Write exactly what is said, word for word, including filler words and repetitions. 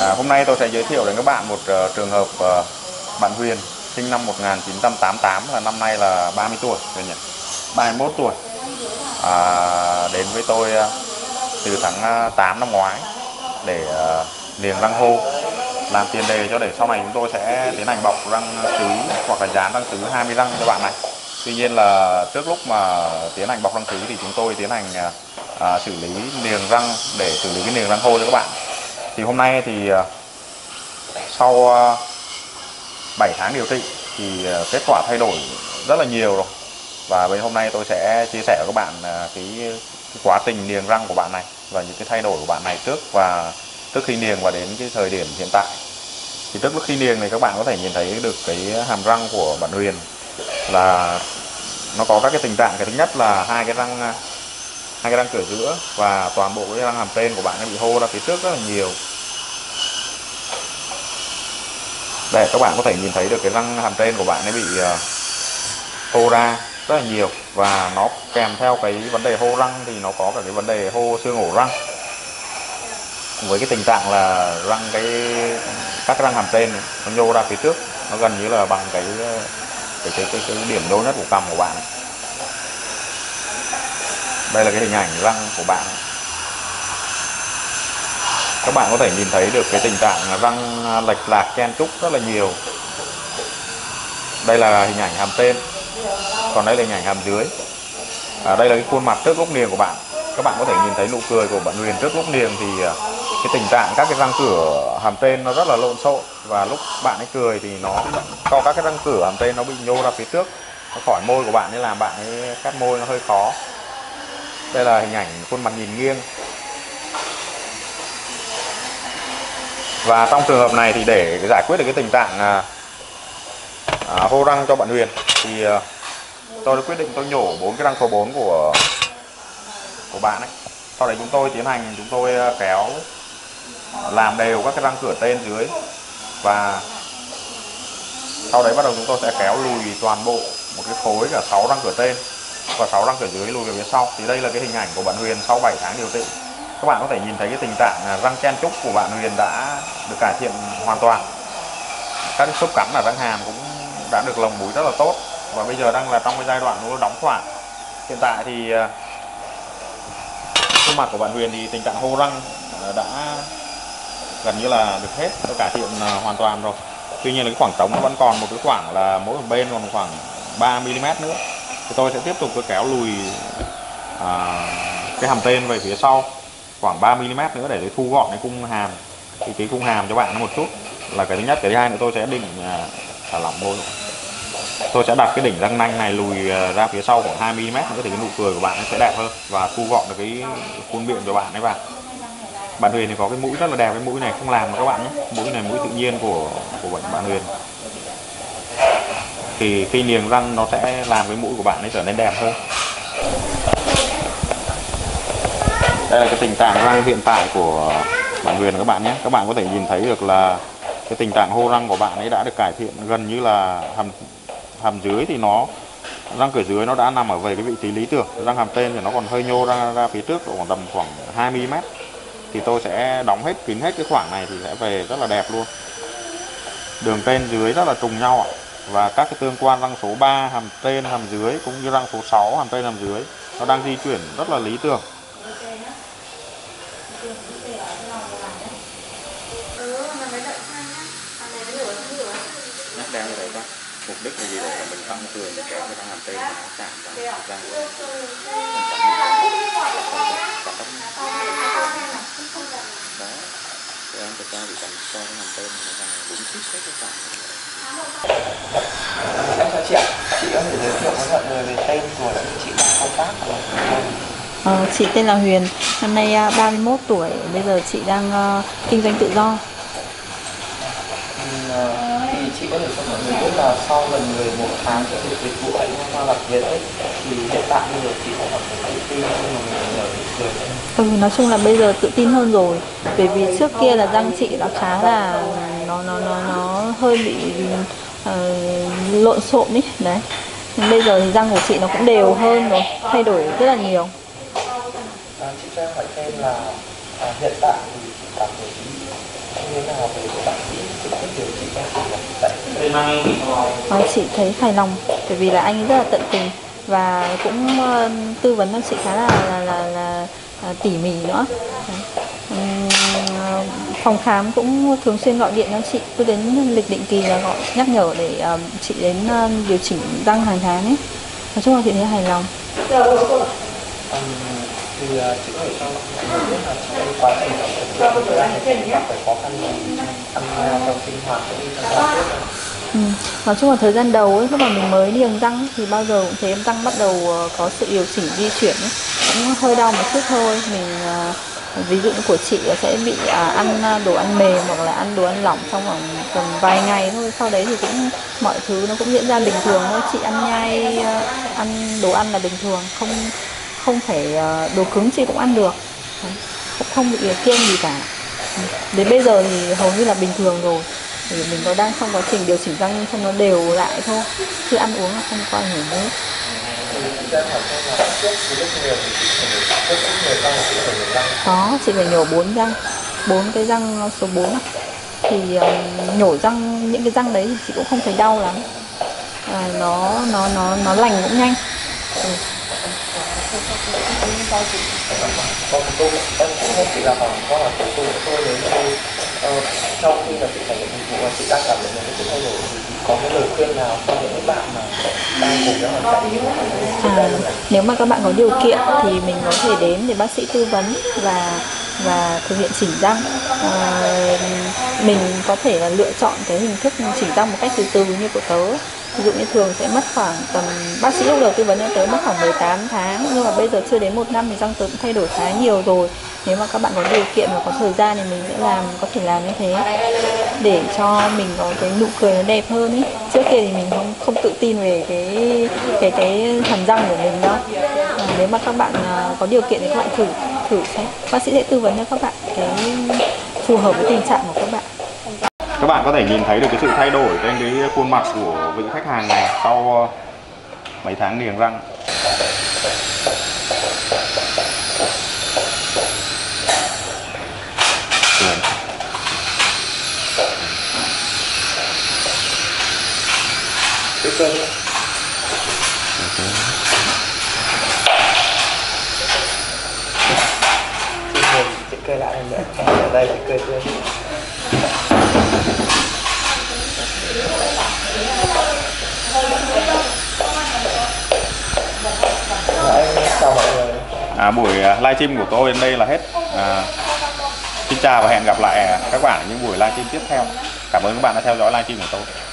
À, hôm nay tôi sẽ giới thiệu đến các bạn một uh, trường hợp uh, bạn Huyền sinh năm một nghìn chín trăm tám mươi tám, là năm nay là ba mươi tuổi rồi nhỉ, ba mươi mốt tuổi, à, đến với tôi uh, từ tháng uh, tám năm ngoái để uh, niềng răng hô, làm tiền đề cho để sau này chúng tôi sẽ tiến hành bọc răng sứ hoặc là dán răng sứ hai mươi răng cho bạn này. Tuy nhiên là trước lúc mà tiến hành bọc răng sứ thì chúng tôi tiến hành uh, uh, xử lý niềng răng để xử lý cái niềng răng hô cho các bạn. Thì hôm nay thì sau bảy tháng điều trị thì kết quả thay đổi rất là nhiều rồi. Và bên hôm nay tôi sẽ chia sẻ với các bạn cái, cái quá trình niềng răng của bạn này và những cái thay đổi của bạn này trước và trước khi niềng và đến cái thời điểm hiện tại. Thì trước lúc khi niềng thì các bạn có thể nhìn thấy được cái hàm răng của bạn Huyền là nó có các cái tình trạng. Cái thứ nhất là hai cái răng hai cái răng cửa giữa và toàn bộ cái răng hàm trên của bạn nó bị hô ra phía trước rất là nhiều. Đây, các bạn có thể nhìn thấy được cái răng hàm trên của bạn nó bị uh, hô ra rất là nhiều, và nó kèm theo cái vấn đề hô răng thì nó có cả cái vấn đề hô xương ổ răng, với cái tình trạng là răng cái các cái răng hàm trên nó nhô ra phía trước, nó gần như là bằng cái cái cái cái, cái điểm nhô nhất của cằm của bạn. Đây là cái hình ảnh răng của bạn. Các bạn có thể nhìn thấy được cái tình trạng răng lệch lạc chen trúc rất là nhiều. Đây là hình ảnh hàm trên, còn đây là hình ảnh hàm dưới. À, đây là cái khuôn mặt trước lúc niềng của bạn. Các bạn có thể nhìn thấy nụ cười của bạn Huyền trước lúc niềng thì cái tình trạng các cái răng cửa hàm trên nó rất là lộn xộn, và lúc bạn ấy cười thì nó có các cái răng cửa hàm trên nó bị nhô ra phía trước, nó khỏi môi của bạn nên làm bạn ấy cắt môi nó hơi khó. Đây là hình ảnh khuôn mặt nhìn nghiêng. Và trong trường hợp này thì để giải quyết được cái tình trạng à, à, hô răng cho bạn Huyền thì à, tôi đã quyết định tôi nhổ bốn cái răng số bốn của của bạn ấy. Sau đấy chúng tôi tiến hành chúng tôi kéo làm đều các cái răng cửa trên dưới, và sau đấy bắt đầu chúng tôi sẽ kéo lùi toàn bộ một cái khối cả sáu răng cửa trên và sáu răng cửa dưới lùi về phía sau. Thì đây là cái hình ảnh của bạn Huyền sau bảy tháng điều trị. Các bạn có thể nhìn thấy cái tình trạng răng chen trúc của bạn Huyền đã được cải thiện hoàn toàn. Các cái xúc cắn ở răng hàm cũng đã được lồng mũi rất là tốt, và bây giờ đang là trong cái giai đoạn nó đóng khoảng. Hiện tại thì khuôn mặt của bạn Huyền thì tình trạng hô răng đã gần như là được hết, được cải thiện hoàn toàn rồi. Tuy nhiên là cái khoảng trống nó vẫn còn một cái khoảng là mỗi một bên còn khoảng ba mi li mét nữa. Thì tôi sẽ tiếp tục cái kéo lùi à, cái hàm trên về phía sau khoảng ba mi li mét nữa để thu gọn cái cung hàm, thì cái cung hàm cho bạn nó một chút là cái thứ nhất. Cái thứ hai nữa tôi sẽ định à, thả lỏng môi. Tôi sẽ đặt cái đỉnh răng nanh này lùi ra phía sau khoảng hai mi li mét nữa thì cái nụ cười của bạn nó sẽ đẹp hơn và thu gọn được cái khuôn miệng của bạn ấy vào. Bạn Huyền thì có cái mũi rất là đẹp, cái mũi này không làm các bạn nhé. Mũi này mũi tự nhiên của của bạn Huyền. Thì khi niềng răng nó sẽ làm cái mũi của bạn ấy trở nên đẹp hơn. Đây là cái tình trạng răng hiện tại của bạn Huyền các bạn nhé. Các bạn có thể nhìn thấy được là cái tình trạng hô răng của bạn ấy đã được cải thiện gần như là hàm hàm dưới thì nó răng cửa dưới nó đã nằm ở về cái vị trí lý tưởng. Răng hàm trên thì nó còn hơi nhô ra ra phía trước khoảng tầm khoảng hai mi li mét. Thì tôi sẽ đóng hết kín hết cái khoảng này thì sẽ về rất là đẹp luôn. Đường trên dưới rất là trùng nhau ạ. Và các cái tương quan răng số ba hàm trên hàm dưới cũng như răng số sáu hàm trên hàm dưới nó đang di chuyển rất là lý tưởng. Nhắc đeo như vậy đó. Mục đích là gì? Để mình tăng cường kéo cái răng hàm trên nó chạm vào răng của mình. Đó. Để em cho bị cầm cho cái hàm trên nó vào đúng thích hết cái khoảng. Em chào chị ạ. Chị có thể giới thiệu với mọi người về tên của chị làm công tác của Ờ, chị tên là Huyền, năm nay ba mươi mốt tuổi, bây giờ chị đang uh, kinh doanh tự do. Thì chị có thể cho mọi người biết là sau gần mười một tháng của việc dịch vụ anh Hoa Lạc Việt ấy, thì hiện tại bây giờ chị đã cảm thấy tự tin hơn mọi người ở người. Ừ, nói chung là bây giờ tự tin hơn rồi, bởi vì trước kia là răng chị đã khá là nó nó nó nó hơi bị uh, lộn xộn ý đấy. Nhưng bây giờ thì răng của chị nó cũng đều hơn rồi, thay đổi rất là nhiều. À, chị cho em hỏi thêm là À, hiện tại thì chị cảm thấy như thế nào về bác sĩ trực tiếp điều trị em chị tại Ờ, chị thấy hài lòng bởi vì là anh ấy rất là tận tình và cũng ờ, tư vấn cho chị khá là là là, là, là tỉ mỉ nữa. Đấy. Ừm, ờ, phòng khám cũng thường xuyên gọi điện cho chị, cứ đến lịch định kỳ là gọi nhắc nhở để ờ, chị đến ờ, điều chỉnh răng hàng tháng ấy. Nói chung là chị thấy hài lòng. um, thì uh, chị có thể cho mọi người biết là trong cái quá trình tập luyện của anh thì chị gặp phải khó khăn gì trong ăn trong sinh hoạt cũng như trong giao tiếp này? Ừ. Nói chung là thời gian đầu ấy, lúc mà mình mới niềng răng ấy, thì bao giờ cũng thấy em răng bắt đầu ờ, có sự điều chỉnh di chuyển ấy. Cũng hơi đau một chút thôi. Mình ờ, ví dụ như của chị là sẽ bị à, ăn đồ ăn mềm hoặc là ăn đồ ăn lỏng trong khoảng tầm vài ngày thôi, sau đấy thì cũng mọi thứ nó cũng diễn ra bình thường thôi. Chị ăn nhai ờ, ăn đồ ăn là bình thường, không không phải ờ, đồ cứng chị cũng ăn được. Đấy. Cũng không bị kiêng gì cả. Ừ. Đến bây giờ thì hầu như là bình thường rồi, thì mình có đang trong quá trình điều chỉnh răng cho nó đều lại thôi, chứ ăn uống là không có ảnh hưởng nữa. Có, chị phải nhổ bốn răng, bốn cái răng số bốn thì um, nhổ răng những cái răng đấy thì chị cũng không thấy đau lắm, à, nó nó nó nó lành cũng nhanh. Ừ. Vâng, tôi em cũng không chỉ là khoảng có là của tôi tôi nếu như uh, sau khi là chị trải nghiệm dịch vụ và chị đang cảm nhận những cái sự thay đổi thì có cái lời khuyên nào cho những cái bạn mà đang cùng cái hoàn cảnh như À, nếu mà các bạn có điều kiện thì mình có thể đến để bác sĩ tư vấn và và thực hiện chỉnh răng. À, mình có thể là lựa chọn cái hình thức chỉnh răng một cách từ từ như của tớ. Ví dụ như thường sẽ mất khoảng tầm, bác sĩ lúc đầu tư vấn cho tớ mất khoảng mười tám tháng, nhưng mà bây giờ chưa đến một năm thì răng tớ cũng thay đổi khá nhiều rồi. Nếu mà các bạn có điều kiện và có thời gian thì mình sẽ làm, có thể làm như thế để cho mình có cái nụ cười nó đẹp hơn ấy. Trước kia thì mình không không tự tin về cái cái cái hàm răng của mình đâu. À, nếu mà các bạn à, có điều kiện thì các bạn thử thử xem, bác sĩ sẽ tư vấn cho các bạn cái phù hợp với tình trạng của các bạn. Các bạn có thể nhìn thấy được cái sự thay đổi trên cái khuôn mặt của vị khách hàng này sau mấy tháng niềng răng. cái cơn chị cười lại lần nữa, ở đây chị cười tươi. Em chào mọi người. À, buổi livestream của tôi đến đây là hết. À, xin chào và hẹn gặp lại các bạn ở những buổi livestream tiếp theo. Cảm ơn các bạn đã theo dõi livestream của tôi.